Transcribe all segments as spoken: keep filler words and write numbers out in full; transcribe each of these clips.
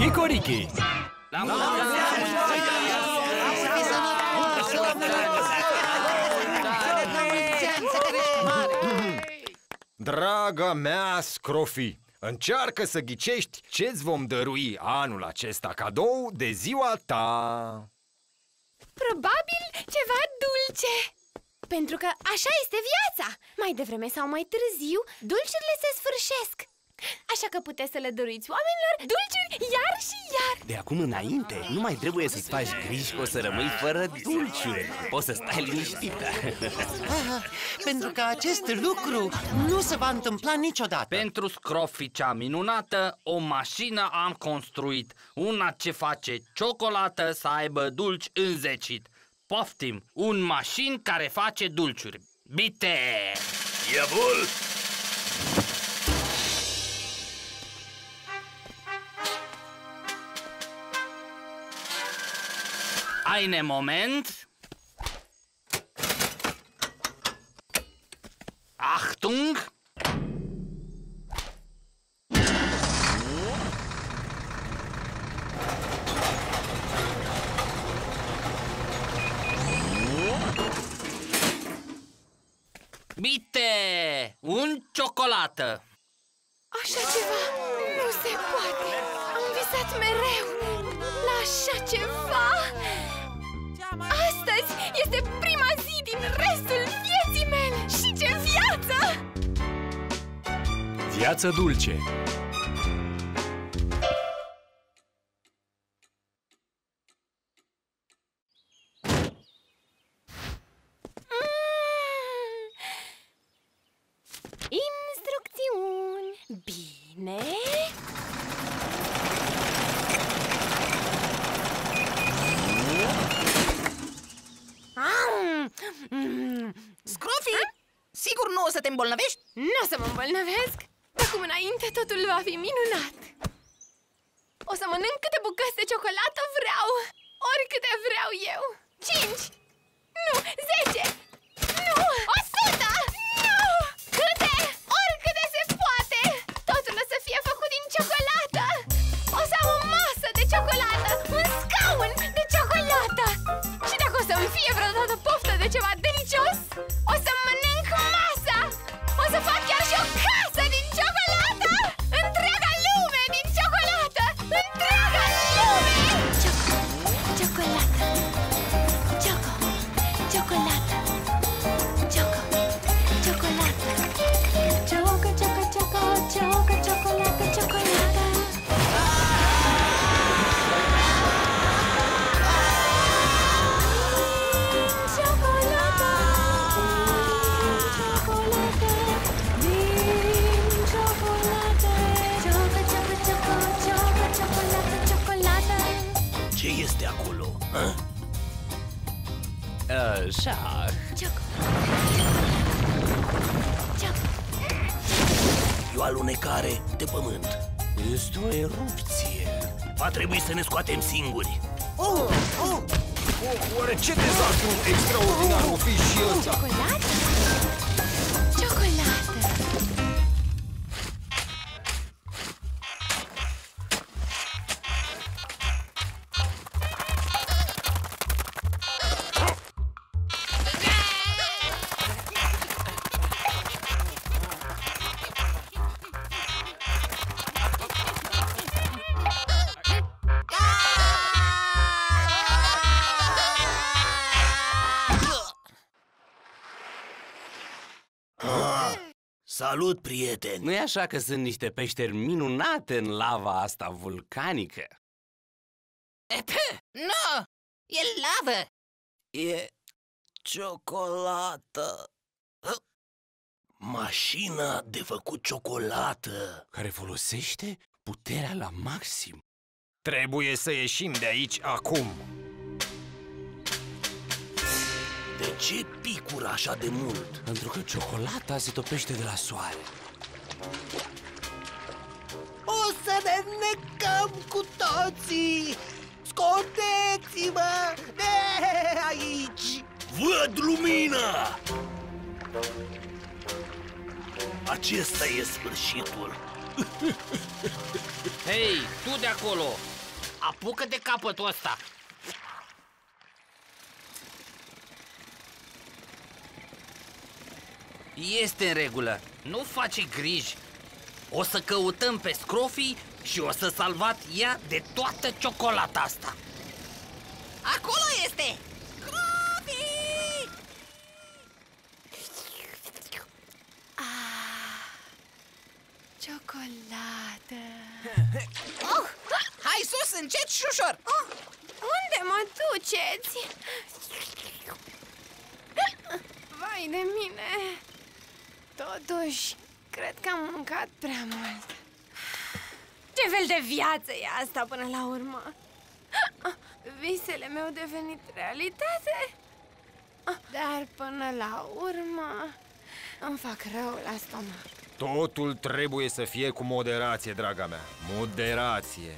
Hicorichi! Draga mea Scrofi, încearcă să ghicești ce-ți vom dărui anul acesta cadou de ziua ta. Probabil ceva dulce. Pentru că așa este viața. Mai devreme sau mai târziu, dulciurile se sfârșesc. Așa că puteți să le dăruiți oamenilor dulciuri iar și iar. De acum înainte, nu mai trebuie să-ți faci griji că o să rămâi fără dulciuri. Poți să stai liniștită. Aha, pentru că acest lucru nu se va întâmpla niciodată. Pentru Scrofi cea minunată, o mașină am construit. Una ce face ciocolată să aibă dulci înzecit. Poftim, un mașin care face dulciuri. Bite! E bun! Eine Moment. Achtung! Bite! Un ciocolată! Așa ceva nu se poate. Am visat mereu la așa ceva. Astăzi este prima zi din restul vieții mele. Și ce viață! Viață dulce! Instrucțiuni. Bine. Scrofi, sigur nu o să te îmbolnăvești? Nu o să mă îmbolnăvesc. De acum înainte totul va fi minunat. O să mănânc câte bucăți de ciocolată vreau. Oricâte vreau eu. Cinci. Nu, zece. Nu, o sută. Nu. Câte? Oricâte se poate. Totul o să fie făcut din ciocolată. O să am o masă de ciocolată. Un scaun de ciocolată. Și dacă o să-mi fie vreodată poftă de ceva delicios, o să mănânc masa. O să fac chiar și o casă din ciocolată. Întreaga lume din ciocolată. Întreaga lume. Cioco, ciocolată. Cioco, ciocolată. Cioco, ciocolată. Cioco, cioco, cioco, cioco, ciocolată, ciocolată. Ce este acolo? A? Așa. E o alunecare de pământ. Este o erupție. Va trebui să ne scoatem singuri. Oh, oh, oh, oare ce dezastru extraordinar o fi și ăsta? Ciocolată? Ciocolată. Salut, prieteni! Nu-i așa că sunt niște peșteri minunate în lava asta vulcanică? Nu! E lavă! E ciocolată. Mașina de făcut ciocolată care folosește puterea la maxim. Trebuie să ieșim de aici acum. De ce picură așa de mult? Pentru că ciocolata se topește de la soare. O să ne necăm cu toții! Scoteți-mă de aici! Văd lumina! Acesta e sfârșitul. Hei, tu de acolo! apucă de capătul ăsta. Este în regulă, nu face griji. O să căutăm pe Scrofii și o să salvat ea de toată ciocolata asta. Acolo este! Scrofi! Ciocolată. Oh, hai sus, încet și ușor! Oh, unde mă duceți? Vai de mine! Totuși, cred că am mâncat prea mult. Ce fel de viață e asta până la urmă? Visele mi-au devenit realitate? Dar până la urmă îmi fac rău la stomac. Totul trebuie să fie cu moderație, draga mea. Moderație.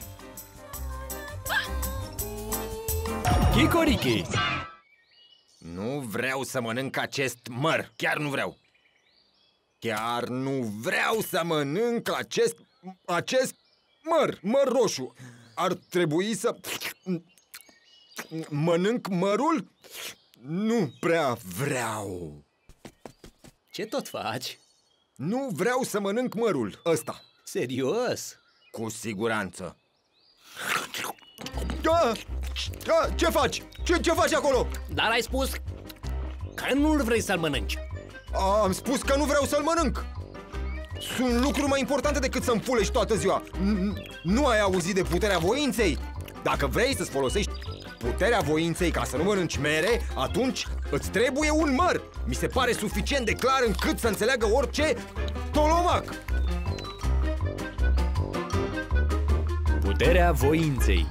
Kikoriki! Nu vreau să mănânc acest măr. Chiar nu vreau. Chiar nu vreau să mănânc acest... acest măr. Măr roșu. Ar trebui să... mănânc mărul? Nu prea vreau. Ce tot faci? Nu vreau să mănânc mărul ăsta. Serios? Cu siguranță. Da! Da! Ce faci? Ce, ce faci acolo? Dar ai spus că nu-l vrei să-l mănânci. Am spus că nu vreau să-l mănânc. Sunt lucruri mai importante decât să-mi fulești toată ziua. Nu ai auzit de puterea voinței? Dacă vrei să-ți folosești puterea voinței ca să nu mănânci mere, atunci îți trebuie un măr. Mi se pare suficient de clar încât să înțeleagă orice tolomac. Puterea voinței.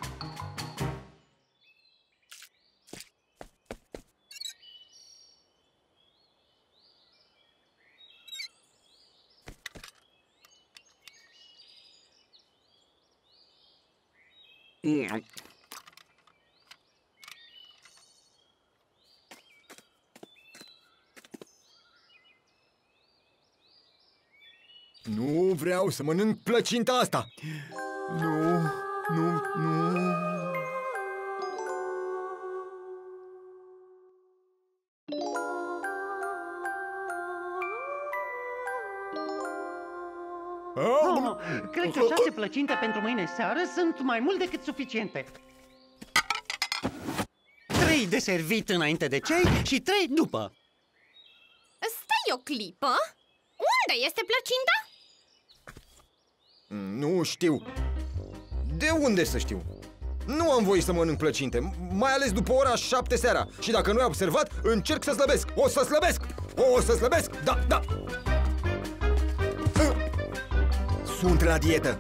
Nu vreau să mănânc plăcinta asta. Nu, nu, nu. Oh, cred că șase plăcinte pentru mâine seară sunt mai mult decât suficiente. Trei de servit înainte de ceai și trei după. Stai o clipă. Unde este plăcinta? Nu știu. De unde să știu? Nu am voie să mănânc plăcinte, mai ales după ora șapte seara. Și dacă nu ai observat, încerc să slăbesc. O să slăbesc! O să slăbesc! Da, da! Sunt la dietă.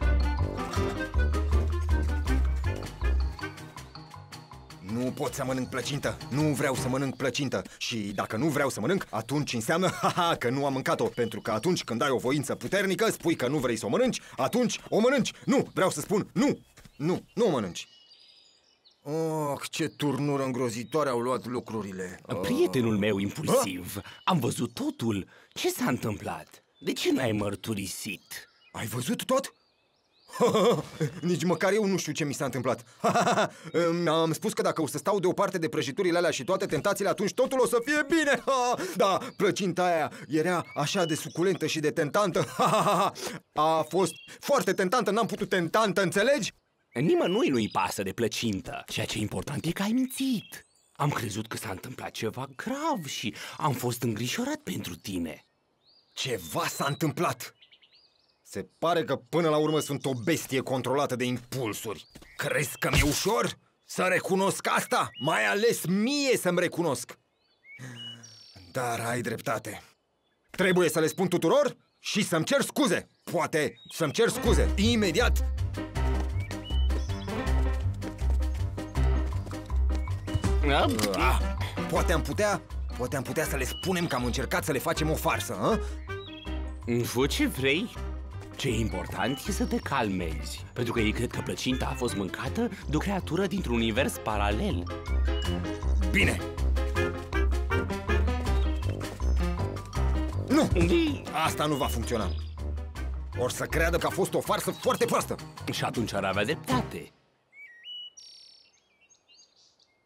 Nu pot să mănânc plăcintă. Nu vreau să mănânc plăcintă. Și dacă nu vreau să mănânc, atunci înseamnă haha, că nu am mâncat-o. Pentru că atunci când ai o voință puternică, spui că nu vrei să o mănânci, atunci o mănânci. Nu, vreau să spun nu. Nu, nu o mănânci. Oh, ce turnură îngrozitoare au luat lucrurile. Prietenul meu impulsiv, am văzut totul. Ce s-a întâmplat? De ce n-ai mărturisit? Ai văzut tot? Nici măcar eu nu știu ce mi s-a întâmplat. Am spus că dacă o să stau deoparte de prăjiturile alea și toate tentațiile, atunci totul o să fie bine. Da, plăcinta aia era așa de suculentă și de tentantă. A fost foarte tentantă, n-am putut tentantă, înțelegi? Nimănui nu-i pasă de plăcintă. Ceea ce e important e că ai mințit. Am crezut că s-a întâmplat ceva grav și am fost îngrijorat pentru tine. Ceva s-a întâmplat. Se pare că până la urmă sunt o bestie controlată de impulsuri. Crezi că mi-e ușor să recunosc asta? Mai ales mie să-mi recunosc. Dar ai dreptate. Trebuie să le spun tuturor și să-mi cer scuze. Poate să-mi cer scuze imediat. Ah, poate am putea, poate am putea să le spunem că am încercat să le facem o farsă, a? Fă ce vrei. Ce e important e să te calmezi, pentru că ei cred că plăcinta a fost mâncată de o creatură dintr-un univers paralel. Bine! Nu! Asta nu va funcționa. Or să creadă că a fost o farsă foarte proastă. Și atunci ar avea dreptate.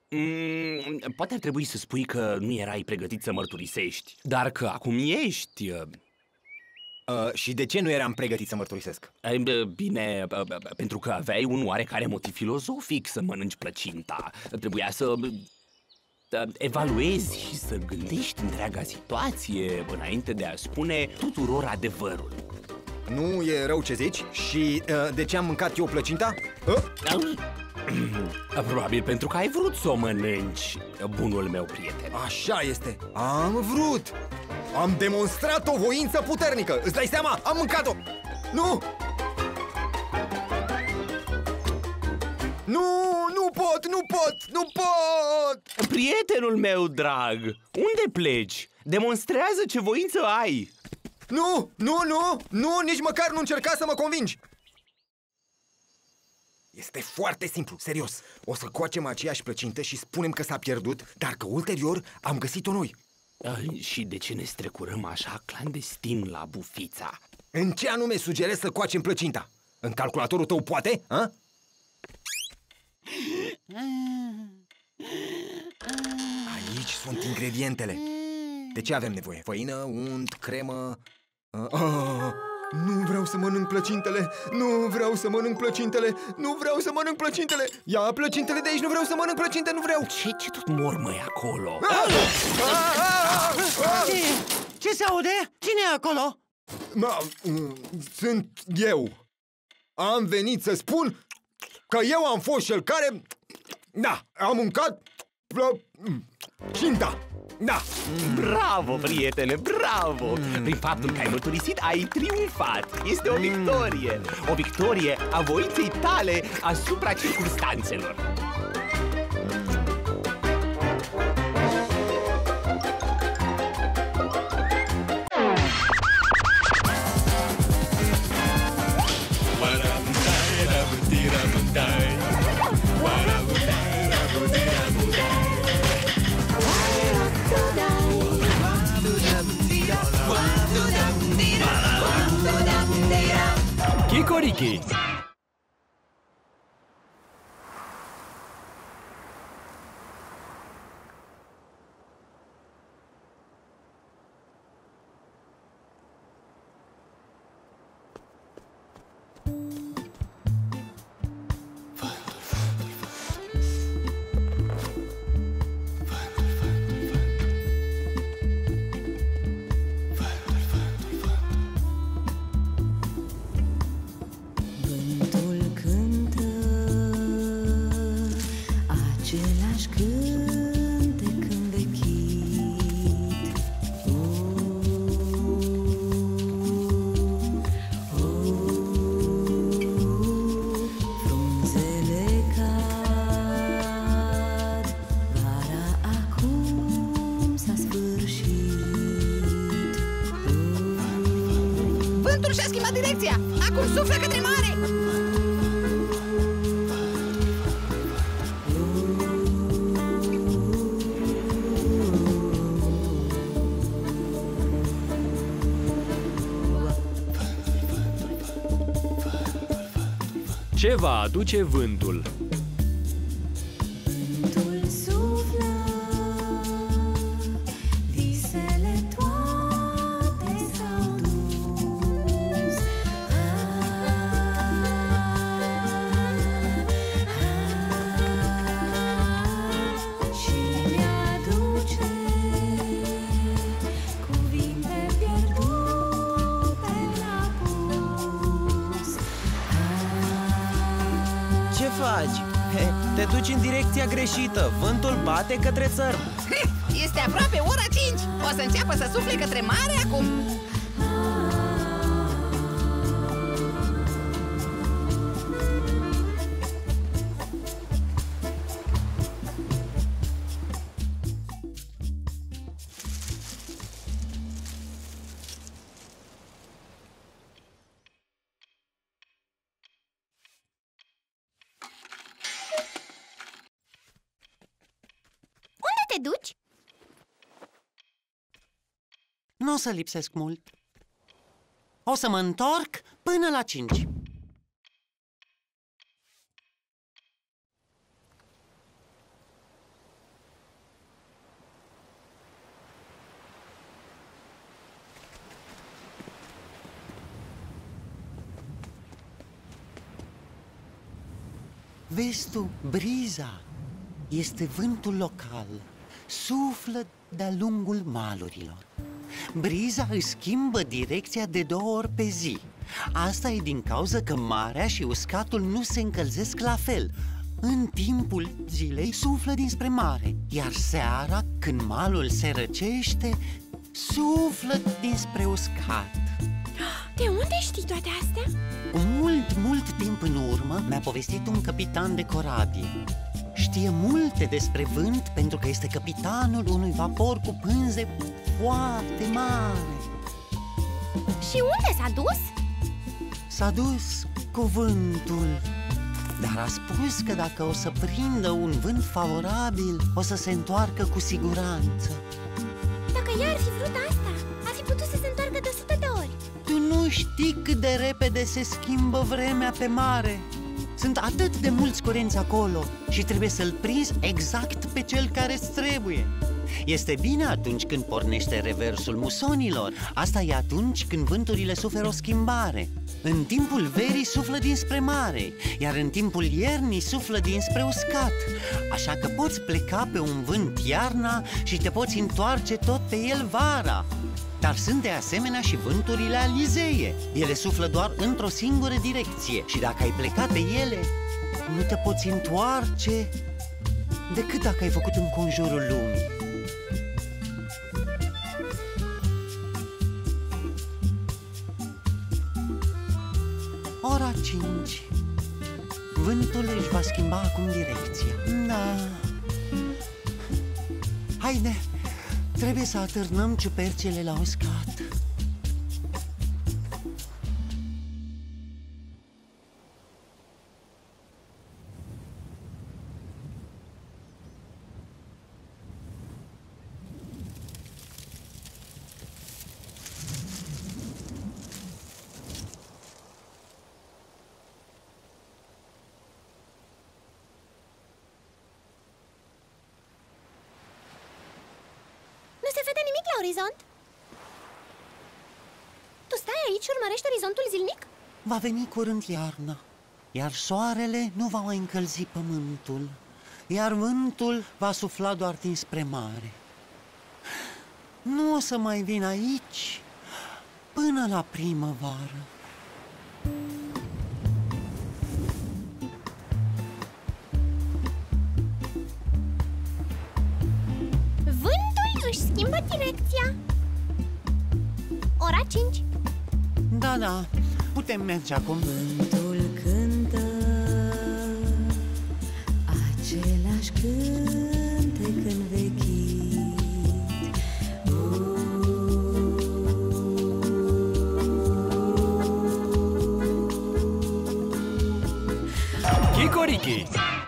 Mm, poate ar trebui să spui că nu erai pregătit să mărturisești, dar că acum ești. uh, Uh, și de ce nu eram pregătit să mărturisesc? eh, b- Bine, b- b- pentru că aveai un oarecare motiv filozofic să mănânci plăcinta. Trebuia să b- să evaluezi și să gândești întreaga situație înainte de a spune tuturor adevărul. Nu e rău ce zici? Și uh, de ce am mâncat eu plăcinta? Uh? Probabil pentru că ai vrut să o mănânci, bunul meu prieten. Așa este. Am vrut. Am demonstrat o voință puternică. Îți dai seama? Am mâncat-o. Nu! Nu, nu pot, nu pot, nu pot! Prietenul meu drag, unde pleci? Demonstrează ce voință ai. Nu, nu, nu, nu, nici măcar nu încerca să mă convingi. Este foarte simplu, serios. O să coacem aceeași plăcintă și spunem că s-a pierdut, dar că ulterior am găsit-o noi. Ah, și de ce ne strecurăm așa clandestin la Bufița? În ce anume sugerezi să coacem plăcinta? În calculatorul tău poate? A? Aici sunt ingredientele. De ce avem nevoie? Făină, unt, cremă... Ah, nu vreau să mănânc plăcintele. Nu vreau să mănânc plăcintele. Nu vreau să mănânc plăcintele. Ia plăcintele de aici, nu vreau să mănânc plăcinte, nu vreau. Ce, ce tot mormăi acolo? Ce, ce se aude? Cine e acolo? Ma, sunt eu. Am venit să spun că eu am fost cel care... Da, am mâncat plăcinta. Da. Bravo, prietene, bravo! Prin faptul că ai mărturisit, ai triumfat. Este o victorie. O victorie a voinței tale asupra circumstanțelor. Kikoriki. Vântul și-a schimbat direcția! Acum suflă către mare! Ce va aduce vântul? Vântul suflă, visele toate s-au dus. Și mi-aduce cuvinte pierdute la pus. Ce faci? He, te duci în direcția greșită. Vântul bate către țărm. Este aproape ora cinci! O să înceapă să sufle către mare acum! Unde te duci? Nu o să lipsesc mult. O să mă întorc până la cinci. Vezi tu, briza este vântul local. Suflă de-a lungul malurilor. Briza își schimbă direcția de două ori pe zi. Asta e din cauza că marea și uscatul nu se încălzesc la fel. În timpul zilei suflă dinspre mare, iar seara, când malul se răcește, suflă dinspre uscat. De unde știi toate astea? Cu mult, mult timp în urmă mi-a povestit un capitan de corabie. Știe multe despre vânt pentru că este capitanul unui vapor cu pânze foarte mare. Și unde s-a dus? S-a dus cu vântul, dar a spus că dacă o să prindă un vânt favorabil, o să se întoarcă cu siguranță. Dacă ea ar fi vrut asta, ar fi putut să se întoarcă de o sută de ori. Tu nu știi cât de repede se schimbă vremea pe mare. Sunt atât de mulți curenți acolo și trebuie să-l prinzi exact pe cel care îți trebuie. Este bine atunci când pornește reversul musonilor. Asta e atunci când vânturile suferă o schimbare. În timpul verii suflă dinspre mare, iar în timpul iernii suflă dinspre uscat. Așa că poți pleca pe un vânt iarna și te poți întoarce tot pe el vara. Dar sunt de asemenea și vânturile alizeie. Ele suflă doar într-o singură direcție și dacă ai plecat pe ele, nu te poți întoarce decât dacă ai făcut înconjurul lumii. Ora cinci. Vântul își va schimba acum direcția. Da. Haide, trebuie să atârnăm ciupercele la uscat. Nu se vede nimic la orizont. Tu stai aici și urmărești orizontul zilnic? Va veni curând iarna, iar soarele nu va mai încălzi pământul, iar vântul va sufla doar dinspre mare. Nu o să mai vin aici până la primăvară. Își schimbă direcția. Ora cinci. Da, da, putem merge acum. Vântul cântă același cântec învechit. Kikoriki!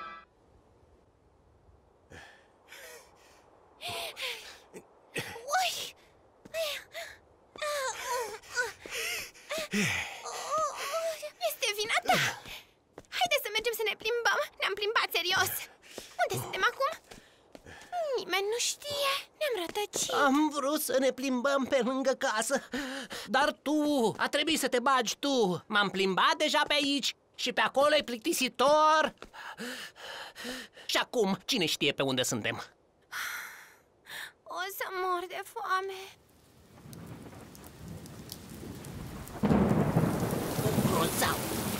Este vina ta. Haideți să mergem să ne plimbăm. Ne-am plimbat serios. Unde suntem acum? Nimeni nu știe. Ne-am rătăcit. Am vrut să ne plimbăm pe lângă casă, dar tu, a trebuit să te bagi tu. M-am plimbat deja pe aici și pe acolo e plictisitor. Și acum, cine știe pe unde suntem? O să mor de foame. Grozav.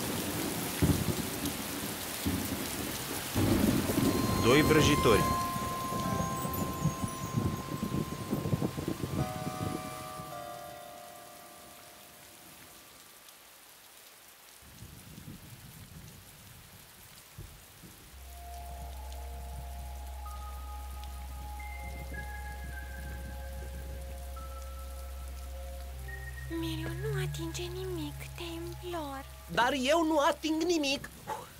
Doi vrăjitori. Miriu, nu atinge nimic, te implor. Dar eu nu ating nimic.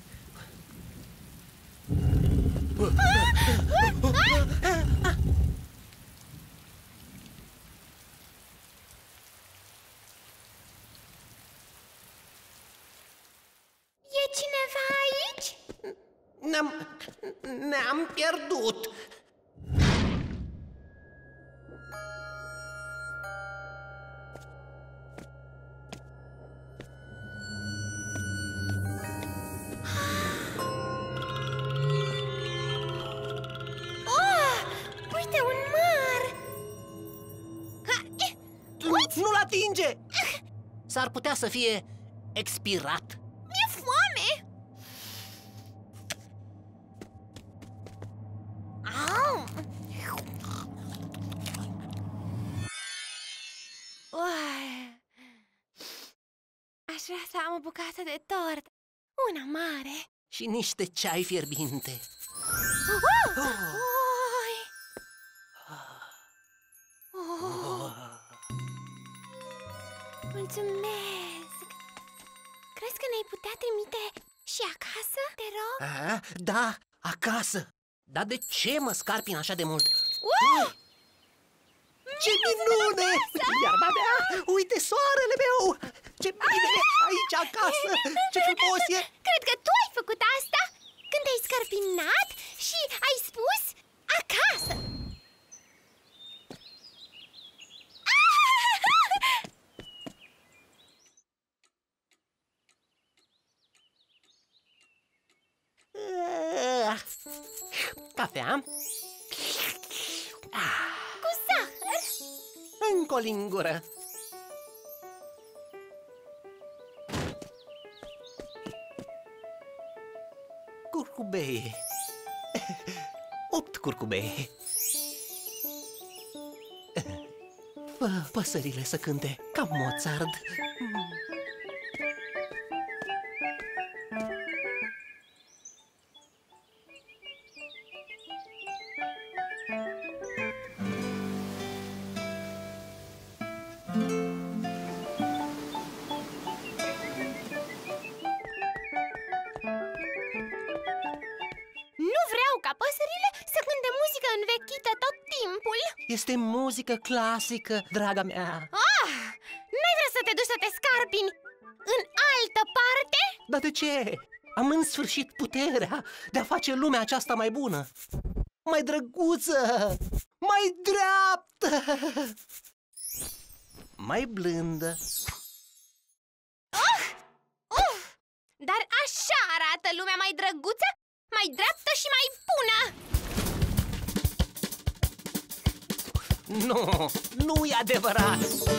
E cineva aici? Ne-am... ne-am pierdut. ninge! S-ar putea să fie expirat. Mi-e foame! Au! Uai. Aș vrea să am o bucată de tort. Una mare. Și niște ceai fierbinte. Uh! Oi! Oh! Mulțumesc! Crezi că ne-ai putea trimite și acasă, te rog? A, da, acasă. Dar de ce mă scarpin așa de mult? Uh! Ce minune! Iarba mea! Uite soarele meu! Ce bine aici acasă! Ce frumos e! Cred că tu ai făcut asta când te-ai scărpinat și ai spus acasă! Cafea. Cu zahăr? Încă o lingură. Curcubee. Opt curcubee. Fă păsările să cânte ca Mozart. Este muzică clasică, draga mea. Ah! N-ai vrea să te duci să te scarpini în altă parte? Dar de ce? Am în sfârșit puterea de a face lumea aceasta mai bună, mai drăguță, mai dreaptă, mai blândă. Oh! Uh! Dar așa arată lumea mai drăguță, mai dreaptă și mai bună! Nu, nu e adevărat!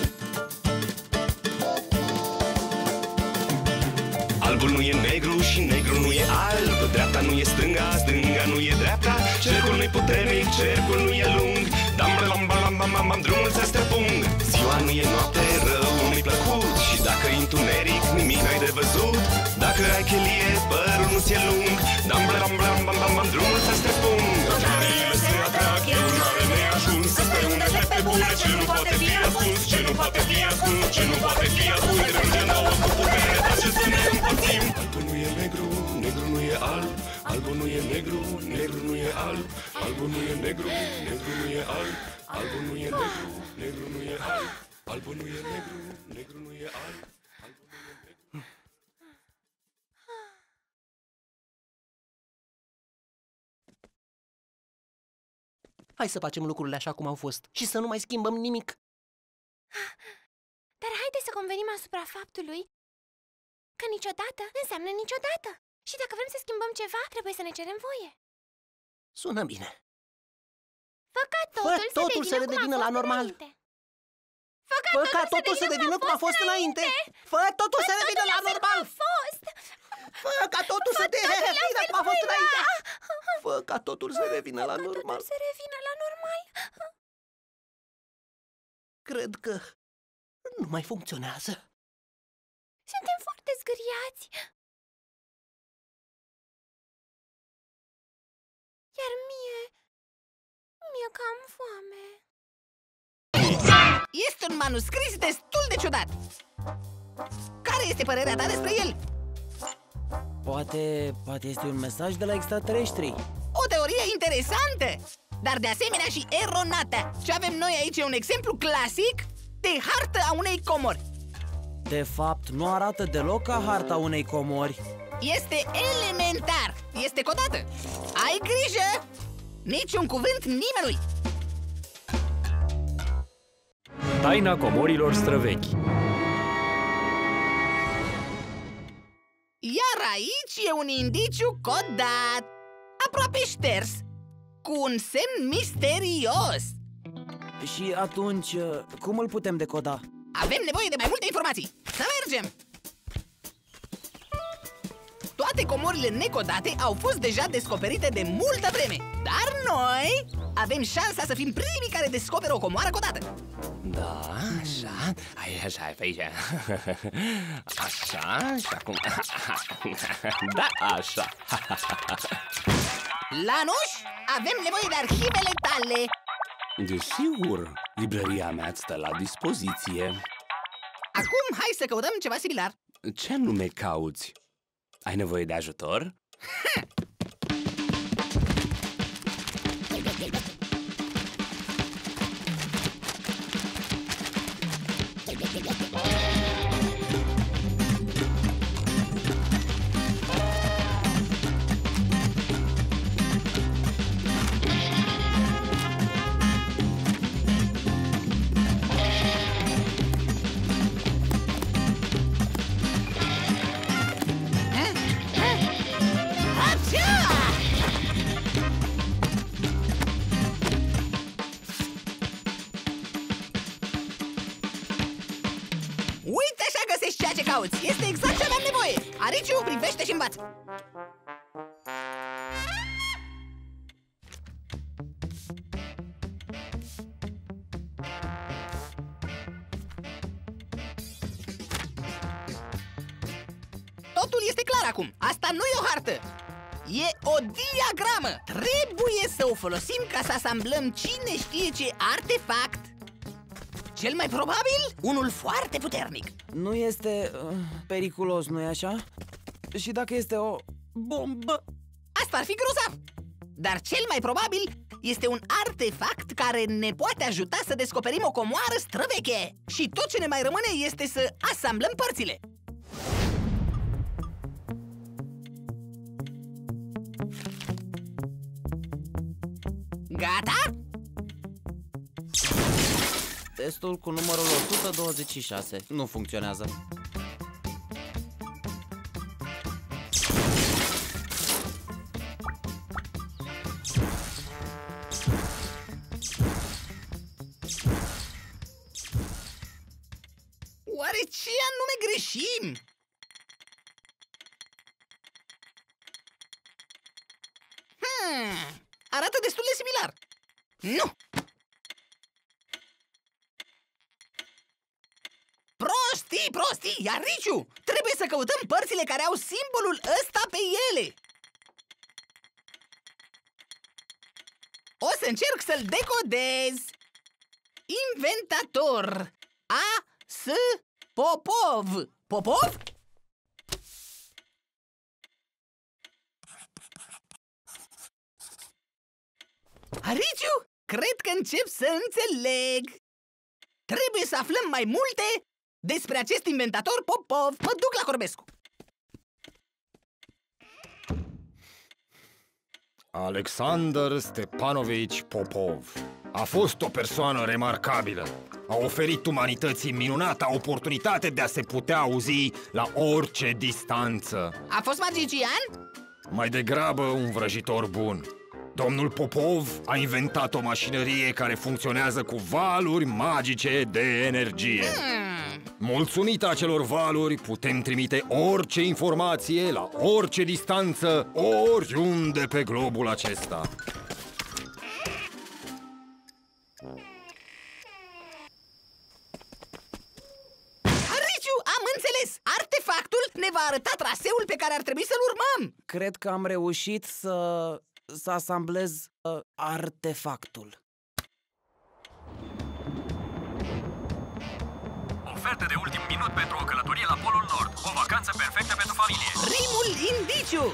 Albul nu e negru și negru nu e alb. Dreapta nu e stânga, stânga nu e dreapta. Cercul nu e puternic, cercul nu e lung. Dam bam bam bam bam bam, drumul să străpung. Ziua nu e noapte, rău nu-i plăcut. Și dacă e întuneric, nimic n-ai de văzut. Dacă ai chelie, părul nu ți-e lung. Dam bam bam bam bam bam, drumul să străpung. Oamenile se atrag, e un mare neajuns. Spre unde pe bune, ce nu poate fi ascuns. Ce nu poate fi ascuns, ce nu poate fi ascuns. Strânge nouă cu putere, face să ne împărțim. Albul nu e negru, negru nu e alb. Albul nu e negru, negru nu e alb. Albul nu e negru, negru nu e alb. Albul nu e negru, negru nu e alb. Albul nu e negru, negru nu e alb. Albul nu e negru. Hai să facem lucrurile așa cum au fost și să nu mai schimbăm nimic. Dar haide să convenim asupra faptului că niciodată înseamnă niciodată. Și dacă vrem să schimbăm ceva, trebuie să ne cerem voie. Sună bine. Fă ca totul, Fă totul să redevină la normal. Fă ca, Fă ca totul să devină cum a fost înainte. Fă totul să redevină la normal. Fă ca totul să devină cum a fost înainte. Fă ca totul să revină la normal. Să revină la normal. Cred că nu mai funcționează. Suntem foarte zgâriați. Iar mie, mi-e cam foame. Este un manuscris destul de ciudat. Care este părerea ta despre el? Poate, poate este un mesaj de la extraterestri. O teorie interesantă, dar de asemenea și eronată. Și avem noi aici un exemplu clasic de hartă a unei comori. De fapt, nu arată deloc ca harta unei comori. Este elementar. Este codată. Ai grijă! Niciun cuvânt nimănui. Taina comorilor străvechi. Iar aici e un indiciu codat, aproape șters, cu un semn misterios. Și atunci, cum îl putem decoda? Avem nevoie de mai multe informații. Să mergem! Toate comorile necodate au fost deja descoperite de multă vreme. Dar noi avem șansa să fim primii care descoperă o comoară codată. Da, așa, ai, așa, pe aici. Așa, și acum. Da, așa. Lanuș, avem nevoie de arhivele tale. Desigur, librăria mea îți stă la dispoziție. Acum hai să căutăm ceva similar. Ce anume cauți? Ai nevoie de ajutor? Uite, așa găsești ceea ce cauți. Este exact ce aveam nevoie. Ariciu, privește și învață. Totul este clar acum. Asta nu e o hartă. E o diagramă. Trebuie să o folosim ca să asamblăm cine știe ce artefact. Cel mai probabil, unul foarte puternic. Nu este uh, periculos, nu-i așa? Și dacă este o bombă? Asta ar fi grozav. Dar cel mai probabil este un artefact care ne poate ajuta să descoperim o comoară străveche. Și tot ce ne mai rămâne este să asamblăm părțile. Gata? Testul cu numărul o sută douăzeci și șase nu funcționează. Oare ce anume greșim? Hmm, arată destul de similar. Nu! Prostii, prostii, iar Riciu, trebuie să căutăm părțile care au simbolul ăsta pe ele. O să încerc să-l decodez. Inventator A S Popov. Popov? Ariciu, cred că încep să înțeleg. Trebuie să aflăm mai multe despre acest inventator Popov. Mă duc la Corbescu. Alexander Stepanovici Popov a fost o persoană remarcabilă. A oferit umanității minunata oportunitate de a se putea auzi la orice distanță. A fost magician? Mai degrabă un vrăjitor bun. Domnul Popov a inventat o mașinărie care funcționează cu valuri magice de energie. Hmm. Mulțumită acelor valuri, putem trimite orice informație la orice distanță, oriunde pe globul acesta. Ariciu, am înțeles! Artefactul ne va arăta traseul pe care ar trebui să-l urmăm. Cred că am reușit să... să asamblez uh, artefactul. Oferte de ultim minut pentru o călătorie la Polul Nord. O vacanță perfectă pentru familie. Primul indiciu.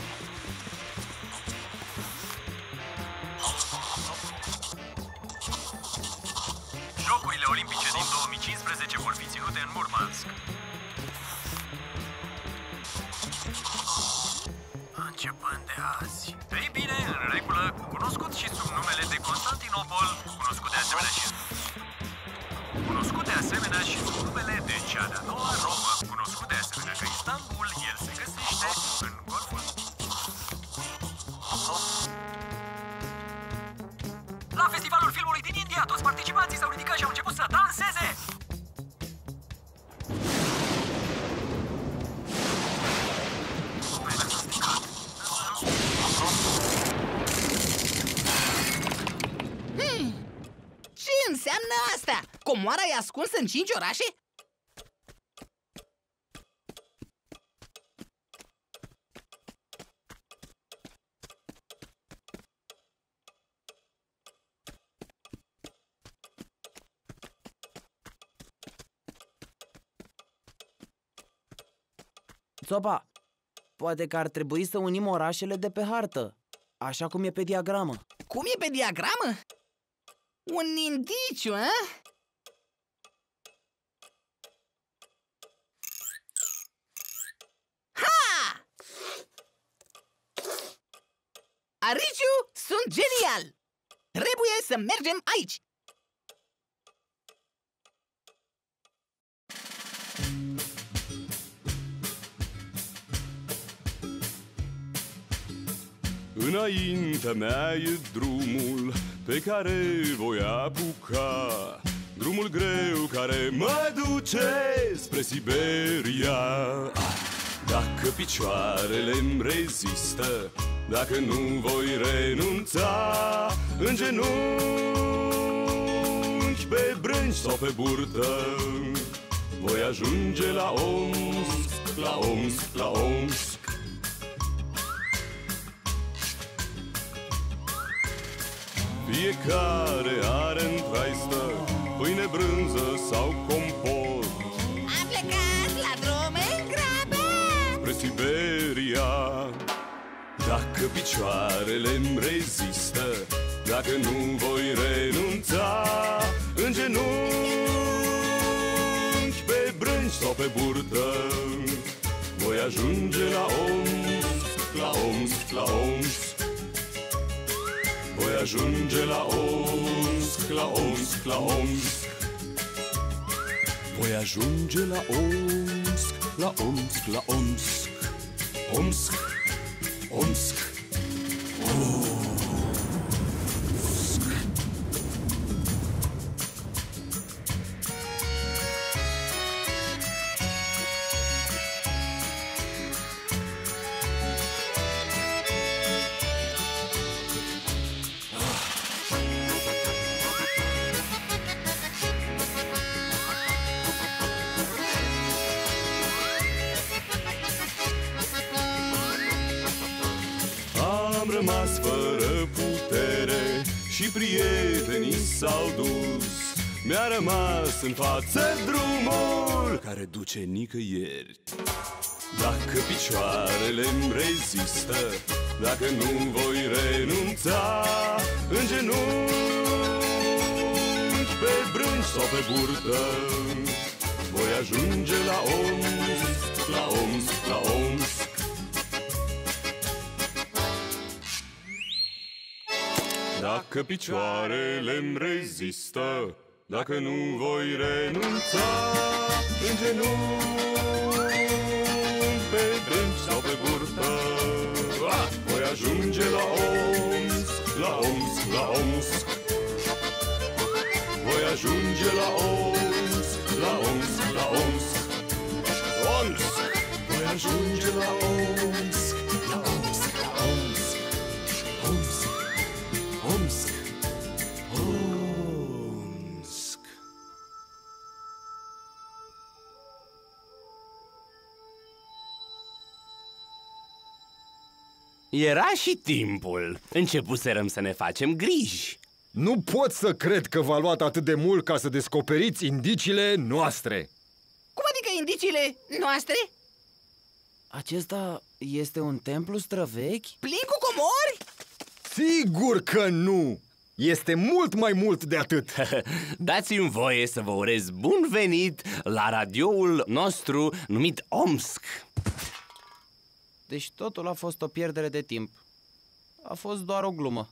Jocurile Olimpice din două mii cincisprezece vor fi ținute în Murmansk. Începând de azi. Ei bine, în regulă, cunoscut și sub numele de Constantinopol, cunoscut de asemenea și cunoscut de asemenea și sub numele de cea de-a doua Romă, cunoscut de asemenea ca Istanbul, el se găsește în Golful. La Festivalul Filmului din India, toți participanții s-au ridicat și au început să danseze. înseamnă asta? Comoara e ascunsă în cinci orașe? Țopa, poate că ar trebui să unim orașele de pe hartă, așa cum e pe diagramă. Cum e pe diagramă? Un indiciu, a? Ha! Ariciu, sunt genial! Trebuie să mergem aici! Înaintea mea e drumul pe care voi apuca, drumul greu care mă duce spre Siberia. Dacă picioarele-mi rezistă, dacă nu voi renunța, în genunchi, pe brânci sau pe burtă, voi ajunge la Omsk, la Omsk, la Omsk. Fiecare are în traistă pâine, brânză sau compot. Am plecat la drum în grabă spre Siberia. Dacă picioarele-mi rezistă, dacă nu voi renunța, în genunchi, pe brânci sau pe burtă, voi ajunge la Omsk, la Omsk, la Omsk. Voi ajunge la Omsk, la Omsk, la Omsk. Voi ajunge la Omsk, la Omsk, la Omsk. Omsk, Omsk, Omsk. Am rămas fără putere și prietenii s-au dus. Mi-a rămas în față drumul care duce nicăieri. Dacă picioarele-mi rezistă, dacă nu voi renunța, în genunchi, pe brânci sau pe burtă, voi ajunge la Omsk, la Omsk, la Omsk. Dacă picioarele-mi rezistă, dacă nu voi renunța, în genunchi, pe brânci sau pe burtă, voi ajunge la Omsk, la Omsk, la Omsk. Voi ajunge la Omsk, la Omsk, la Omsk. Omsk! Voi ajunge la Omsk, la Omsk, la Omsk. Omsk, Omsk, Omsk. Era și timpul. Începuserăm să ne facem griji. Nu pot să cred că v-a luat atât de mult ca să descoperiți indiciile noastre. Cum adică indiciile noastre? Acesta este un templu străvechi? Plin cu comori? Sigur că nu! Este mult mai mult de atât. Dați-mi voie să vă urez bun venit la radioul nostru numit Omsk. Deci totul a fost o pierdere de timp. A fost doar o glumă.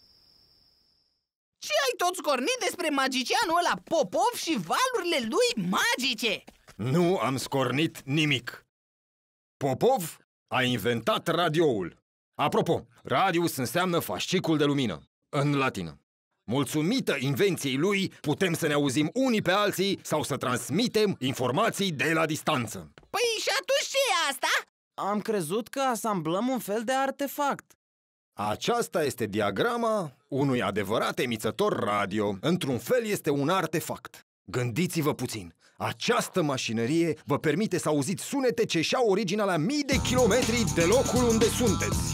Ce ai tot scornit despre magicianul ăla Popov și valurile lui magice? Nu am scornit nimic. Popov a inventat radioul. Apropo, radius înseamnă fascicul de lumină, în latină. Mulțumită invenției lui, putem să ne auzim unii pe alții sau să transmitem informații de la distanță. Păi și atunci ce e asta? Am crezut că asamblăm un fel de artefact. Aceasta este diagrama unui adevărat emițător radio. Într-un fel este un artefact. Gândiți-vă puțin. Această mașinărie vă permite să auziți sunete ce și-au originea la mii de kilometri de locul unde sunteți.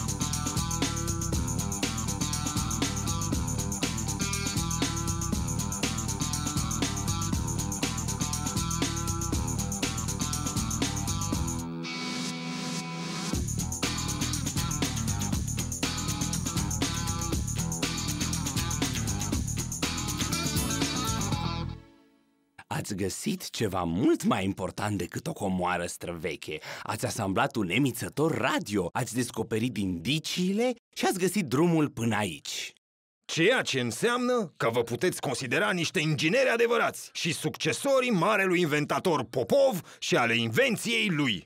Ați găsit ceva mult mai important decât o comoară străveche. Ați asamblat un emițător radio, ați descoperit indiciile și ați găsit drumul până aici. Ceea ce înseamnă că vă puteți considera niște ingineri adevărați și succesorii marelui inventator Popov și ale invenției lui.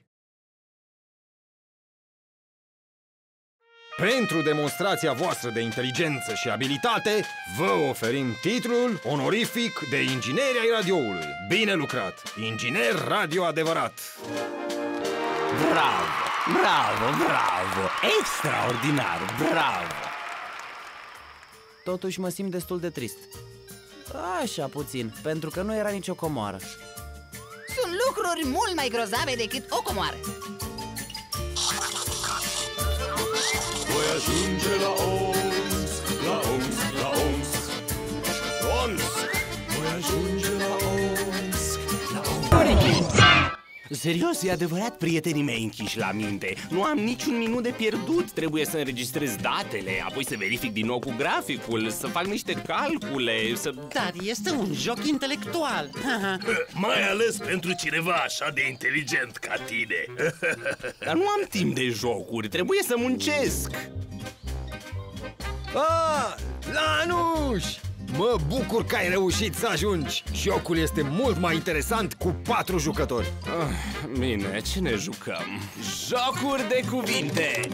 Pentru demonstrația voastră de inteligență și abilitate, vă oferim titlul onorific de ingineri ai radioului. Bine lucrat! Inginer radio adevărat! Bravo! Bravo! Bravo! Extraordinar! Bravo! Totuși mă simt destul de trist. Așa puțin, pentru că nu era nicio comoară. Sunt lucruri mult mai grozave decât o comoară. Voi ajunge la Omsk, la Omsk, la Omsk, Omsk. Voi ajunge la Omsk, la Omsk. Serios, e adevărat, prietenii mei închiși la minte. Nu am niciun minut de pierdut. Trebuie să înregistrez datele, apoi să verific din nou cu graficul, să fac niște calcule, să... Dar este un joc intelectual. Mai ales pentru cineva așa de inteligent ca tine. Dar nu am timp de jocuri, trebuie să muncesc. Ah, Lanuș! Mă bucur că ai reușit să ajungi. Jocul este mult mai interesant cu patru jucători. Ah, bine, ce ne jucăm? Jocuri de cuvinte!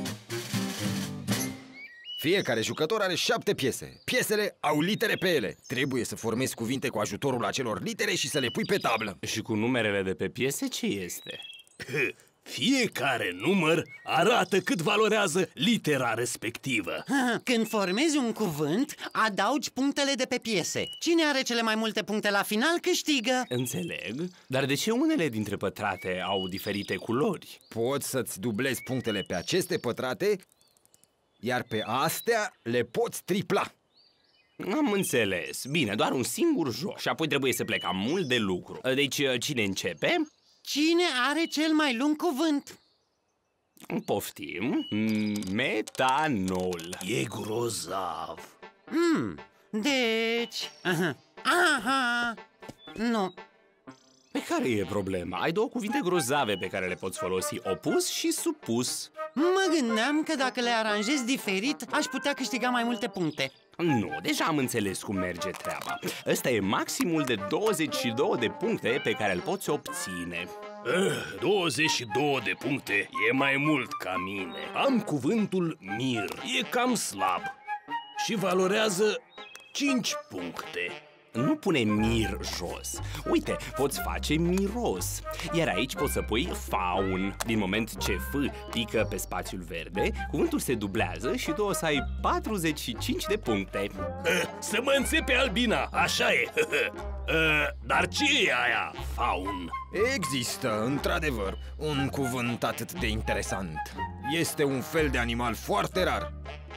Fiecare jucător are șapte piese. Piesele au litere pe ele. Trebuie să formezi cuvinte cu ajutorul acelor litere și să le pui pe tablă. Și cu numerele de pe piese ce este? Fiecare număr arată cât valorează litera respectivă. Când formezi un cuvânt, adaugi punctele de pe piese. Cine are cele mai multe puncte la final câștigă. Înțeleg, dar de ce unele dintre pătrate au diferite culori? Poți să-ți dublezi punctele pe aceste pătrate, iar pe astea le poți tripla. Am înțeles. Bine, doar un singur joc și apoi trebuie să plecăm mult de lucru. Deci, cine începe? Cine are cel mai lung cuvânt? Poftim. Metanol. E grozav. Mm, deci... Aha. Aha. Nu. Pe care e problema? Ai două cuvinte grozave pe care le poți folosi, opus și supus. Mă gândeam că dacă le aranjez diferit, aș putea câștiga mai multe puncte. Nu, deja am înțeles cum merge treaba. Ăsta e maximul de douăzeci și două de puncte pe care îl poți obține. douăzeci și două de puncte e mai mult ca mine. Am cuvântul mir, e cam slab și valorează cinci puncte. Nu pune mir jos. Uite, poți face miros. Iar aici poți să pui faun. Din moment ce F pică pe spațiul verde, cuvântul se dublează și tu o să ai patruzeci și cinci de puncte. Să mă înțepe Albina, așa e. Dar ce e aia, faun? Există, într-adevăr, un cuvânt atât de interesant. Este un fel de animal foarte rar.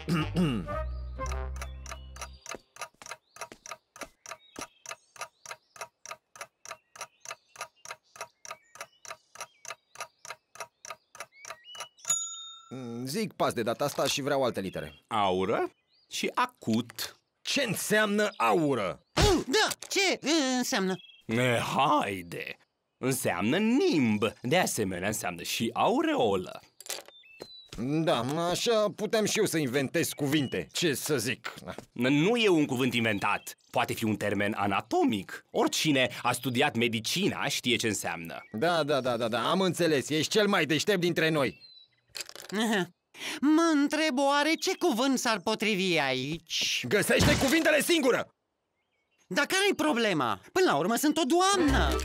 Zic pas de data asta și vreau alte litere. Aură și acut. Ce înseamnă aură? Da, ce înseamnă? E, haide! Înseamnă nimb. De asemenea înseamnă și aureolă. Da, așa putem și eu să inventez cuvinte. Ce să zic? Nu e un cuvânt inventat. Poate fi un termen anatomic. Oricine a studiat medicina știe ce înseamnă. Da, da, da, da, da, am înțeles. Ești cel mai deștept dintre noi. Mă întreb oare ce cuvânt s-ar potrivi aici? Găsește cuvintele singură! Dar care-i problema? Până la urmă sunt o doamnă!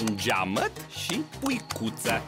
geamăt și puicuță.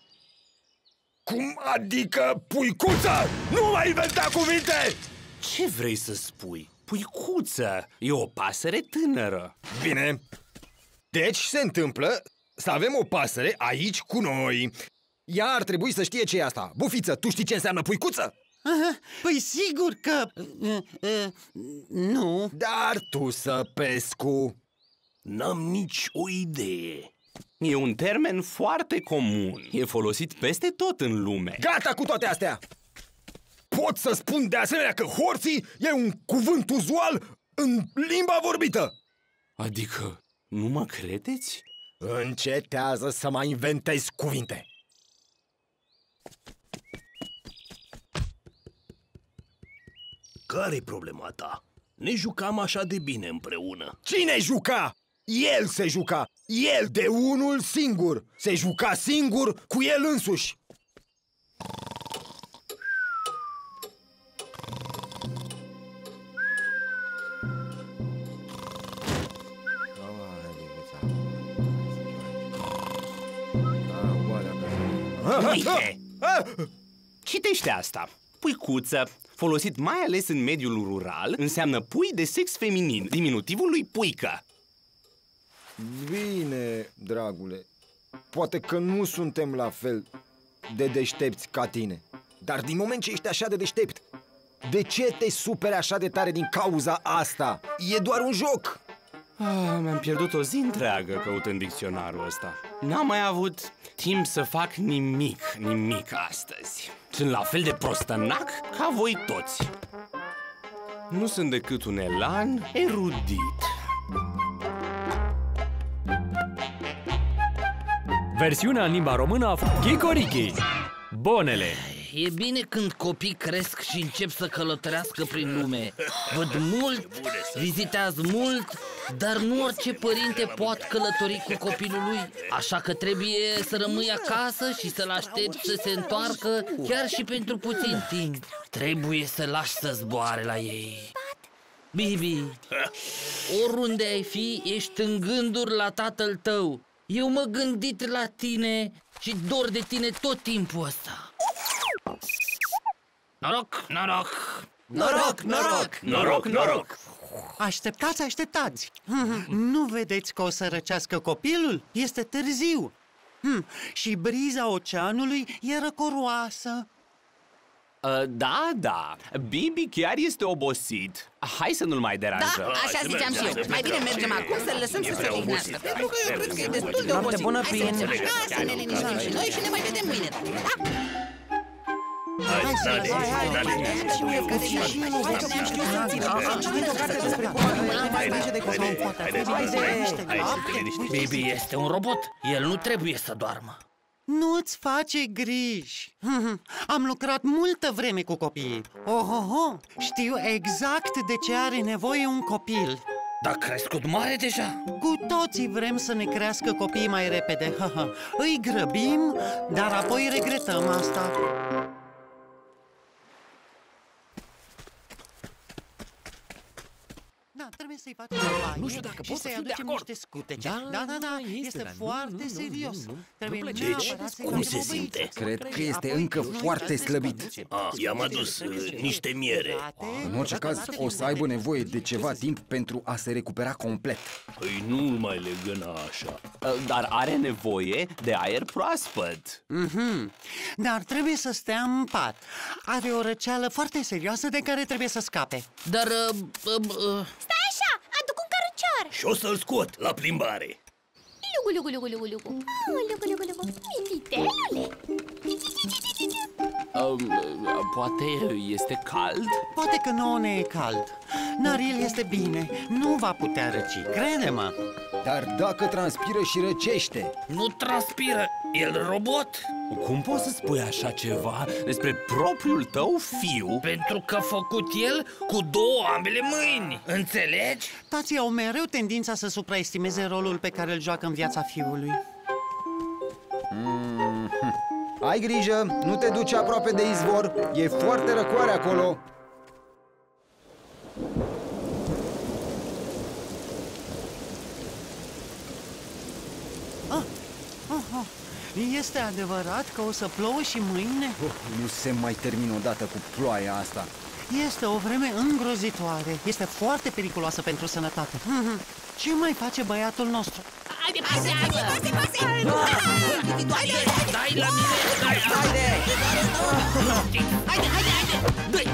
Cum adică puicuță? Nu mai inventa cuvinte! Ce vrei să spui? Puicuță e o pasăre tânără. Bine. Deci se întâmplă să avem o pasăre aici cu noi. Ea ar trebui să știe ce e asta. Bufiță, tu știi ce înseamnă puicuță? Aha, păi sigur că... Uh, uh, nu. Dar tu, Săpescu... N-am nici o idee. E un termen foarte comun. E folosit peste tot în lume. Gata cu toate astea! Pot să spun de asemenea că horții e un cuvânt uzual în limba vorbită. Adică, nu mă credeți? Încetează să mai inventezi cuvinte. Care-i problema ta? Ne jucam așa de bine împreună. Cine juca? El se juca. El de unul singur. Se juca singur cu el însuși. Uite! Citește asta. Puicuță, folosit mai ales în mediul rural, înseamnă pui de sex feminin, diminutivul lui puică. Bine, dragule. Poate că nu suntem la fel de deștepți ca tine. Dar din moment ce ești așa de deștept, de ce te superi așa de tare din cauza asta? E doar un joc. Ah, mi-am pierdut o zi întreagă căutând dicționarul ăsta. N-am mai avut timp să fac nimic, nimic astăzi. Sunt la fel de prostănac ca voi toți. Nu sunt decât un elan erudit. Versiunea în limba română a Kikoriki. Bonele. E bine când copii cresc și încep să călătorească prin lume. Văd mult, vizitează mult, dar nu orice părinte poate călători cu copilul lui. Așa că trebuie să rămâi acasă și să-l aștepți să se întoarcă, chiar și pentru puțin timp. Trebuie să lași să zboare la ei. Bibi, oriunde ai fi, ești în gânduri la tatăl tău. Eu mă gândit la tine și dor de tine tot timpul ăsta. Noroc, noroc! Noroc, noroc! Noroc, noroc! Așteptați, așteptați! Nu vedeți că o să răcească copilul? Este târziu. Hmm. Și briza oceanului e răcoroasă. Uh, da, da, Bibi chiar este obosit. Hai să nu-l mai deranjăm. Da, așa ziceam și eu. Mai bine mergem acum să-l lăsăm să se odihnească. Pentru că eu cred că e destul de obosit. Bună, Hai să mergem acasă, ne liniștim și noi și ne mai vedem mâine. Da? Hai, Dani, hai, Dani! Bibi este un robot. El nu trebuie să doarmă. Nu-ți face griji. Am lucrat multă vreme cu copiii. Ohoho, știu exact de ce are nevoie un copil. Dar crescut mare deja. Cu toții vrem să ne crească copiii mai repede. Îi grăbim, dar apoi regretăm asta. Da, trebuie să-i facem o baie. Nu știu dacă pot să fiu de acord. Niște scutece. Da, da, da, da, este, este foarte nu, serios. Nu, nu, trebuie nu deci, cum se simte? Cred că este încă foarte slăbit. Ah, i-am adus uh, niște miere. În orice caz, o să aibă nevoie de ceva timp pentru a se recupera complet. Păi nu-l mai legăna așa. Dar are nevoie de aer proaspăt. Mm-hmm. Dar trebuie să stea în pat. Are o răceală foarte serioasă de care trebuie să scape. Dar... Uh, uh, uh... Stai așa, aduc un cărucior. Și o să-l scot la plimbare. Lugu, lugu, lugu, lugu, lugu. Oh, lugu, lugu, lugu. Militelule. Um, poate este cald? Poate că nouă ne e cald. Dar el este bine, nu va putea răci, crede-mă. Dar dacă transpiră și răcește? Nu transpiră, el robot. Cum poți să spui așa ceva despre propriul tău fiu? Pentru că a făcut el cu două ambele mâini, înțelegi? Tații au mereu tendința să supraestimeze rolul pe care îl joacă în viața fiului. Mm-hmm. Ai grijă, nu te duci aproape de izvor, e foarte răcoare acolo. Ah, Este adevărat că o să plouă și mâine? Oh, nu se mai termină odată cu ploaia asta. Este o vreme îngrozitoare. Este foarte periculoasă pentru sănătate. Ce mai face băiatul nostru? Haide, haide, haide, haide, haide! Haide, dai la mine, dai, haide! Haide, haide, haide! Dă-i!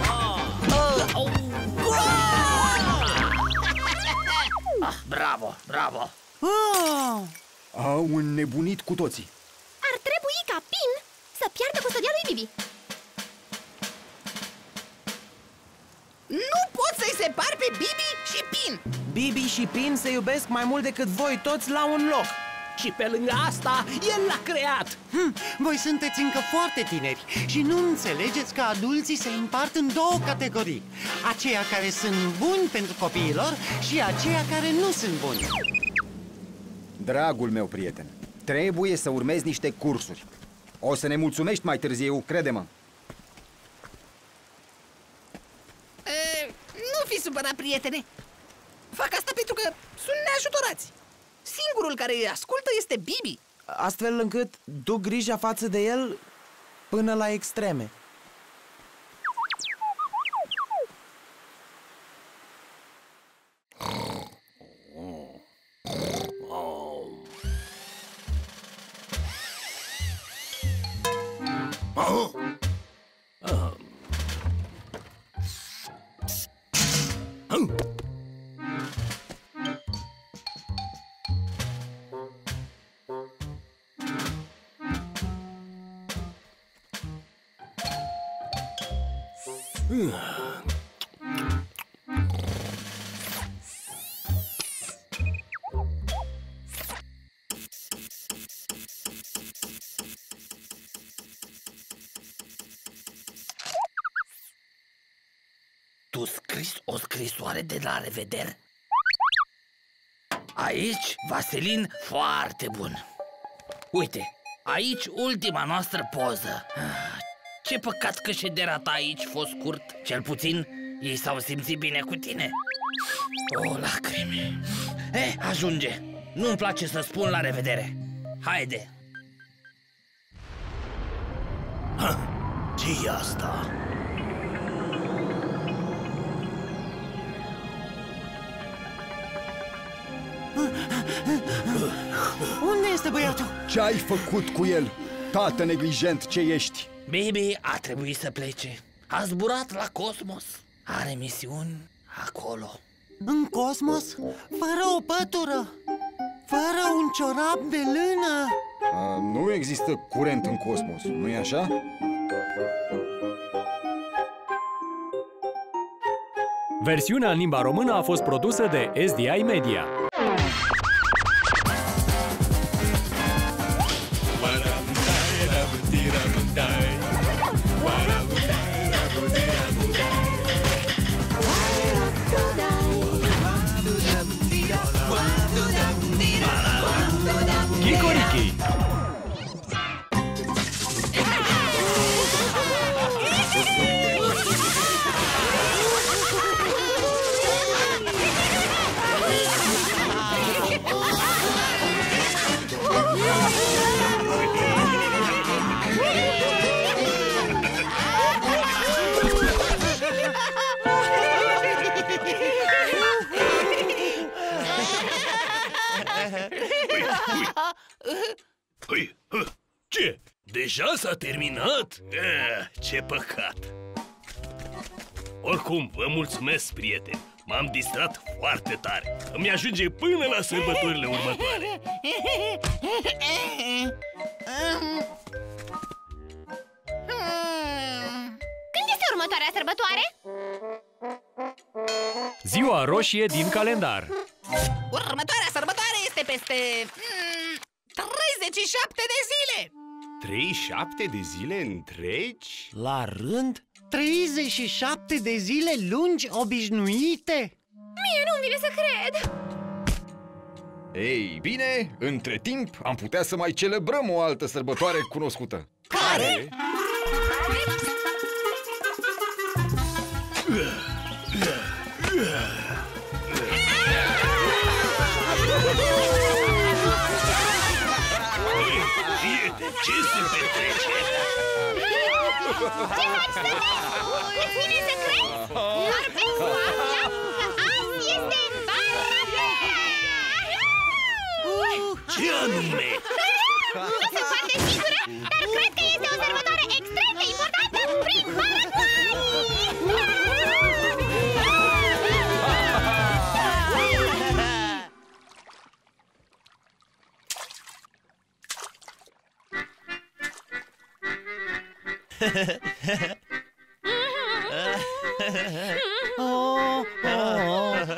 Bravo, bravo! Au înnebunit cu toții. Ar trebui ca Pin să piardă custodia lui Bibi. Nu pot să-i separ pe Bibi și Pin! Bibi și Pin se iubesc mai mult decât voi toți la un loc. Și pe lângă asta, el l-a creat. Hm, voi sunteți încă foarte tineri și nu înțelegeți că adulții se împart în două categorii. Aceia care sunt buni pentru copiilor și aceia care nu sunt buni. Dragul meu prieten, trebuie să urmezi niște cursuri. O să ne mulțumești mai târziu, crede-mă. E, nu fi supărat, prietene. Fac asta pentru că sunt neajutorați. Singurul care îi ascultă este Bibi. Astfel încât duc grija față de el până la extreme. Tu scris o scrisoare de la revedere? Aici, Vaselin, foarte bun. Uite, aici ultima noastră poză. Ce păcat că șederea ta aici a fost scurt. Cel puțin ei s-au simțit bine cu tine. O, lacrimi. Eh, ajunge. Nu-mi place să spun la revedere. Haide. Ce-i asta? Unde este băiatul? Ce ai făcut cu el? Tată neglijent ce ești? Bibi a trebuit să plece. A zburat la cosmos. Are misiuni acolo. În cosmos? Fără o pătură? Fără un ciorap de lână? A, nu există curent în cosmos, nu-i așa? Versiunea în limba română a fost produsă de S D I Media. Kikoriki. Păi, ce? Deja s-a terminat? Eh, ce păcat! Oricum, vă mulțumesc, prieteni. M-am distrat foarte tare. Îmi ajunge până la sărbătorile următoare. Când este următoarea sărbătoare? Ziua roșie din calendar. Următoarea sărbătoare este peste mm, treizeci și șapte de zile. treizeci și șapte de zile întregi? La rând? treizeci și șapte de zile lungi obișnuite? Mie nu-mi vine să cred. Ei, bine, între timp am putea să mai celebrăm o altă sărbătoare cunoscută. Care? Prieteni, Ce se petrece? Ce faci să vezi? Îți vine să crezi? Vorbesc cu afla că azi este Barbie! Ce anume? Nu sunt foarte sigură, dar cred că este o sărbătoare extrem de importantă prin Oh, oh,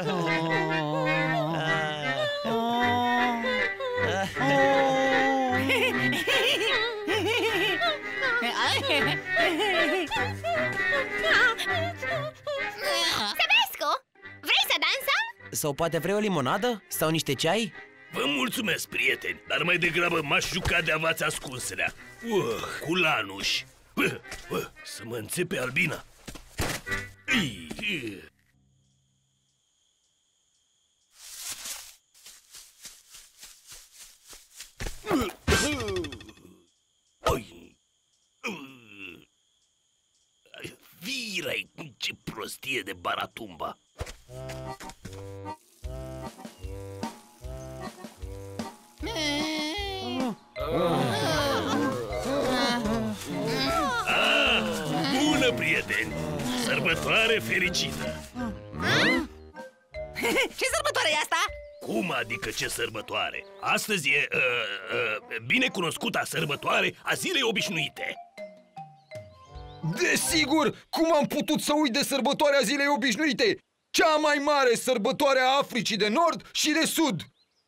Sebescu, vrei să dansăm? Sau poate vrei o limonadă? Sau niște ceai? Vă mulțumesc, prieteni, dar mai degrabă m-aș juca de avați ascunselea. Uh, cu lanuși. Uh, uh, să mă înțepe Albina. Ii, ii. Oi. Virai, ce prostie de baratumba. Ah, bună, prieteni! Sărbătoare fericită! Ce sărbătoare e asta? Cum adică ce sărbătoare? Astăzi e uh, uh, binecunoscuta sărbătoare a zilei obișnuite. Desigur! Cum am putut să uit de sărbătoarea zilei obișnuite? Cea mai mare sărbătoare a Africii de Nord și de Sud!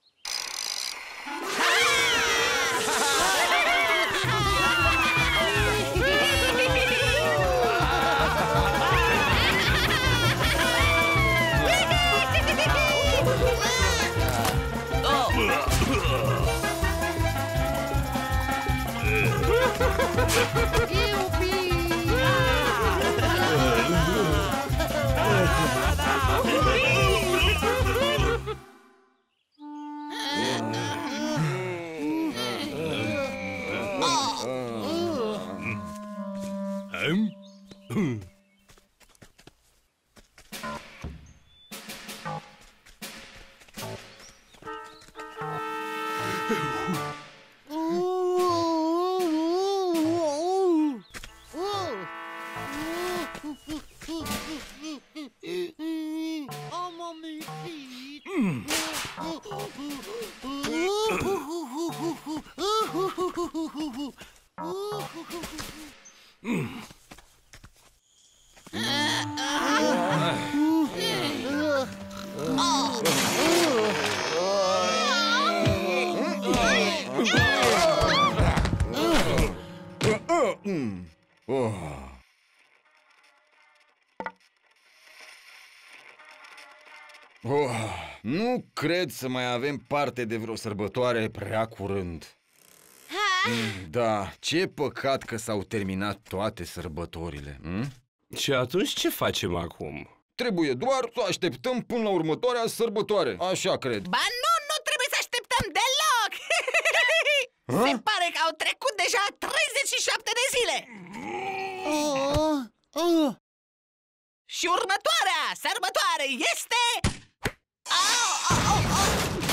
Oh, nu cred să mai avem parte de vreo sărbătoare prea curând. Mm, da, ce păcat că s-au terminat toate sărbătorile. Mm? Și atunci ce facem acum? Trebuie doar să așteptăm până la următoarea sărbătoare, așa cred. Ba nu, nu trebuie să așteptăm deloc! Se pare că au trecut deja treizeci și șapte de zile! oh, oh. Și următoarea sărbătoare este... Au, au, au, au.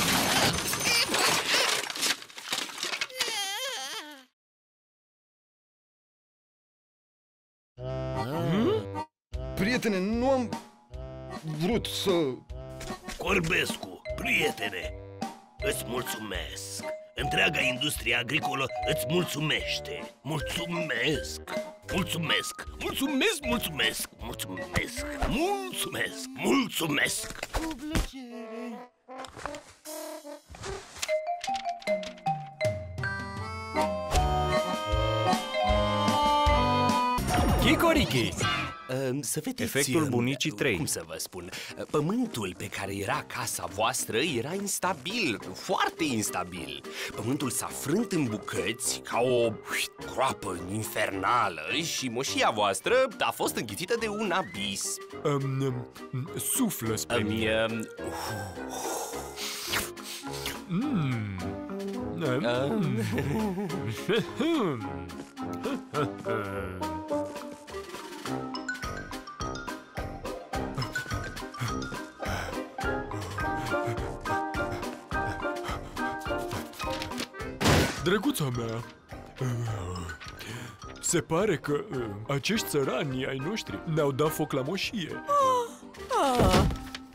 Hmm? Prietene, nu am vrut să... Corbescu, prietene, îți mulțumesc. Întreaga industrie agricolă îți mulțumește. Mulțumesc. Mulțumesc. Mulțumesc, mulțumesc. Mulțumesc. Mulțumesc. Mulțumesc. Cu plăcere. Kikoriki! Uh, să vedeți, Efectul bunicii trei. Cum să vă spun? Pământul pe care era casa voastră era instabil, foarte instabil. Pământul s-a frânt în bucăți ca o groapă infernală și moșia voastră a fost înghițită de un abis. Um, um, suflă spre um, mine. um, Mm. Drăguța mea, se pare că uh, acești țărani ai noștri ne-au dat foc la moșie. Ah, ah.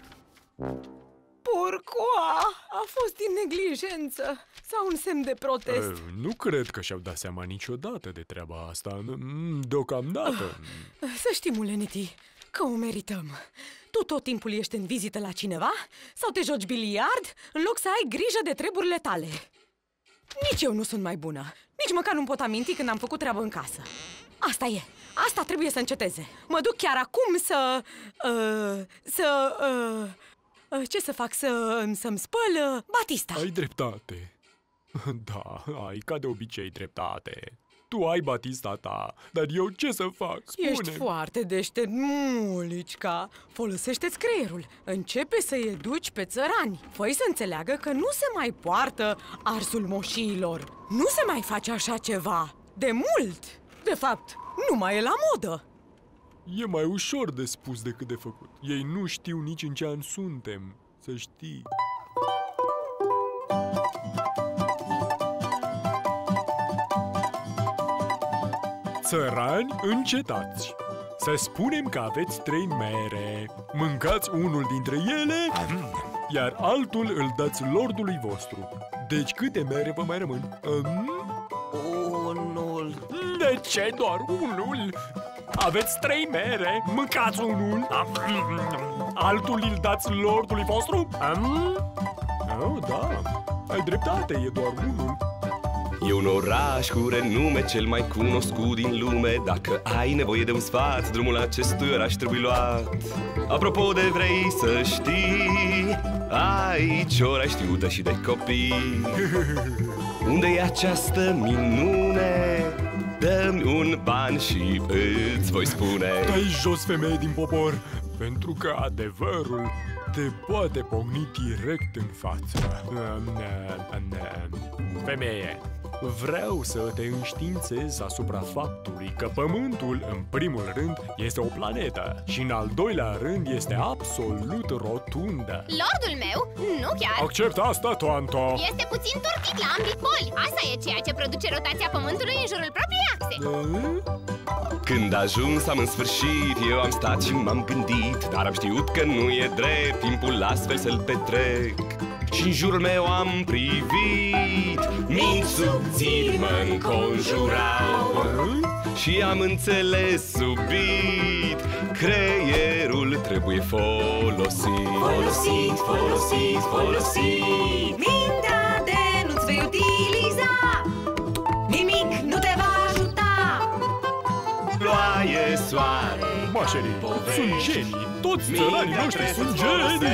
Pourquoi? A fost din neglijență sau un semn de protest? Uh, nu cred că și-au dat seama niciodată de treaba asta, deocamdată. Ah, să știi, Muleniti, că o merităm. Tu tot timpul ești în vizită la cineva sau te joci biliard în loc să ai grijă de treburile tale. Nici eu nu sunt mai bună. Nici măcar nu pot aminti când am făcut treabă în casă. Asta e. Asta trebuie să înceteze. Mă duc chiar acum să... Uh, să... Uh, ce să fac? Să, să-mi spăl uh, batista. Ai dreptate. Da, ai ca de obicei dreptate. Tu ai batista ta, dar eu ce să fac? Spune. Ești foarte deștept, Mulicica. Folosește-ți creierul. Începe să-i educi pe țărani. Fă-i să înțeleagă că nu se mai poartă arsul moșiilor. Nu se mai face așa ceva. De mult. De fapt, nu mai e la modă. E mai ușor de spus decât de făcut. Ei nu știu nici în ce an suntem, să știi. Țărani, încetați! Să spunem că aveți trei mere. Mâncați unul dintre ele, iar altul îl dați lordului vostru. Deci câte mere vă mai rămân? Unul. De ce doar unul? Aveți trei mere, mâncați unul, altul îl dați lordului vostru? Oh, da, ai dreptate, e doar unul. E un oraș cu renume cel mai cunoscut din lume. Dacă ai nevoie de un sfat, drumul acestui oraș trebuie luat. Apropo de vrei să știi, aici ora știută și de copii. Unde e această minune? Dă-mi un ban și îți voi spune. Dai jos, femeie din popor, pentru că adevărul te poate pocni direct în față. Femeie, vreau să te înștiințez asupra faptului că Pământul, în primul rând, este o planetă și, în al doilea rând, este absolut rotundă. Lordul meu? Nu chiar. Accept asta, Toanto. Este puțin tortit la ambii poli. Asta e ceea ce produce rotația Pământului în jurul propriei axe. Când ajuns am în sfârșit, eu am stat și m-am gândit, dar am știut că nu e drept timpul astfel să-l petrec. Și-n jurul meu am privit, minți subțiri mă înconjurau și am înțeles subit, creierul trebuie folosit. Folosit, folosit, folosit. Mintea de nu-ți vei utiliza, nimic nu te va ajuta. Ploaie, soare, mașerii, sunt genii, toți țăranii noștri sunt genii.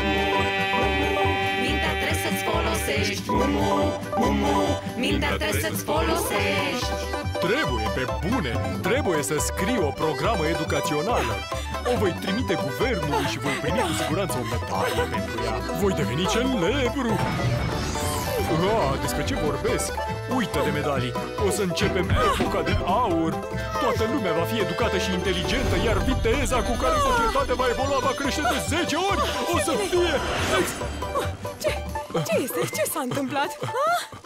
Mintea trebuie să-ți folosești, mumu, mumu. Mintea trebuie să-ți folosești. Trebuie, pe bune, trebuie să scriu o programă educațională. O voi trimite guvernului și voi primi cu siguranță o medalie pentru ea. Voi deveni celebru. Ah, despre ce vorbesc? Uită de medalii. O să începem epoca de aur. Toată lumea va fi educată și inteligentă, iar viteza cu care societatea va evolua va crește de zece ori. O să fie... Ce? Ce este? Ce s-a întâmplat? Ha?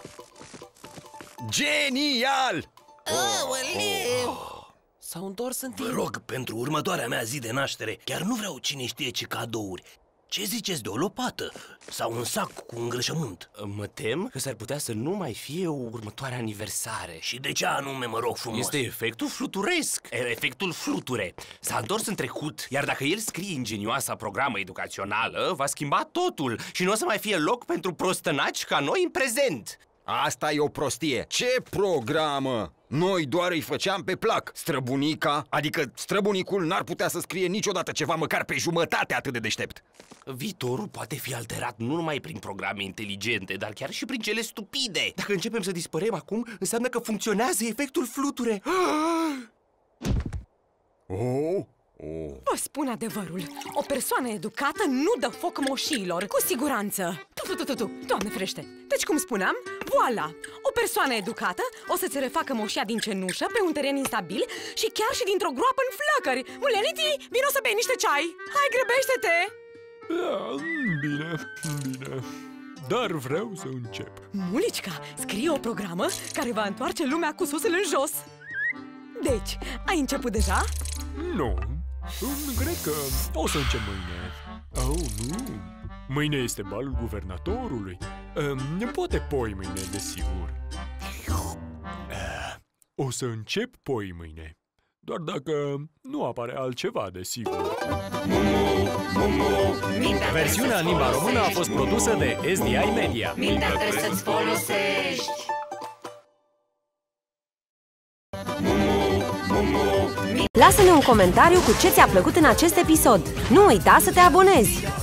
Genial! Oh, s-au întors în timp. Vă rog, pentru următoarea mea zi de naștere, chiar nu vreau cine știe ce cadouri. Ce ziceți de o lopată? Sau un sac cu îngrășământ? Mă tem că s-ar putea să nu mai fie o următoare aniversare. Și de ce anume, mă rog frumos? Este efectul fluturesc, efectul fluture. S-a întors în trecut, iar dacă el scrie ingenioasa programă educațională, va schimba totul și nu o să mai fie loc pentru prostănaci ca noi în prezent. Asta e o prostie. Ce programă? Noi doar îi făceam pe plac. Străbunica, adică străbunicul, n-ar putea să scrie niciodată ceva măcar pe jumătate atât de deștept. Viitorul poate fi alterat nu numai prin programe inteligente, dar chiar și prin cele stupide. Dacă începem să dispărem acum, înseamnă că funcționează efectul fluture. Oh, oh. Vă spun adevărul. O persoană educată nu dă foc moșiilor, cu siguranță. tu, tu, tu, tu, Doamne ferește! Deci, cum spuneam, voila! O persoană educată o să-ți refacă moșia din cenușă pe un teren instabil și chiar și dintr-o groapă în flăcări! Muleniti, vino să bei niște ceai! Hai, grăbește-te! Da, bine, bine. Dar vreau să încep. Mulicica, scrie o programă care va întoarce lumea cu susul în jos. Deci, ai început deja? Nu, cred că o să încep mâine. Oh, nu. Mâine este balul guvernatorului. um, Poate poi mâine, desigur. O să încep poi mâine. Doar dacă nu apare altceva, desigur. Versiunea în limba română a fost produsă de S D I Media. Mintea trebuie să-ți folosești. Lasă-ne un comentariu cu ce ți-a plăcut în acest episod. Nu uita să te abonezi!